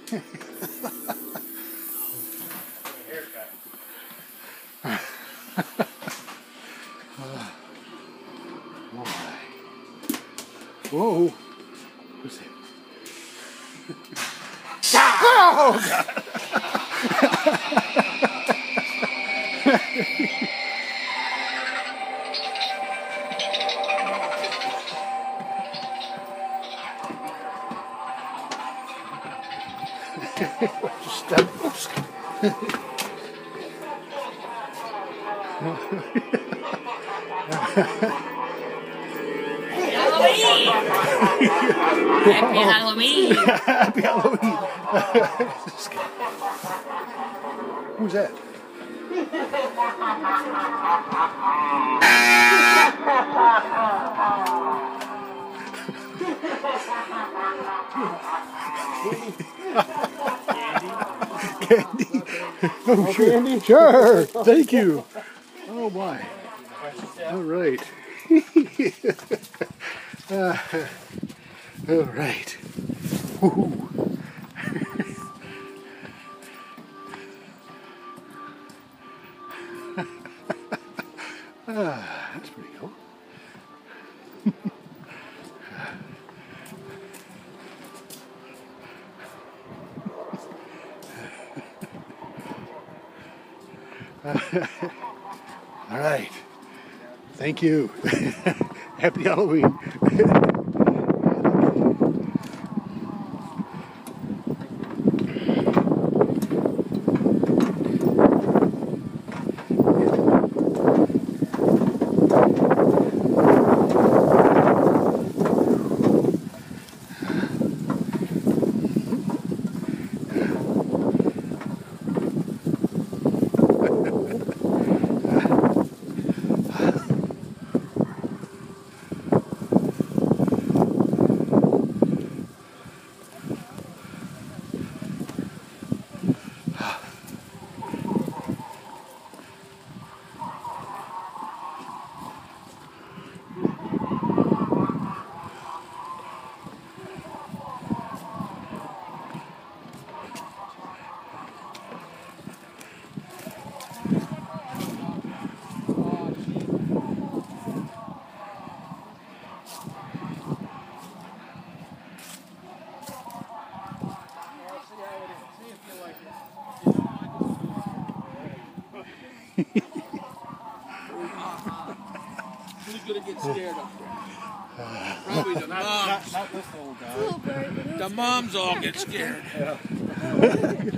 Haircut. Whoa. What's that? Oh, God. Oops. Happy Halloween! Happy Halloween! Who's that? Candy. Oh, sure. Candy? Sure. Thank you. Oh, my. All right. All right. Woohoo. That's pretty cool. All right. Thank you. Happy Halloween. Who's gonna get scared up there? Probably the moms. Not this old guy. The moms all get scared. Yeah.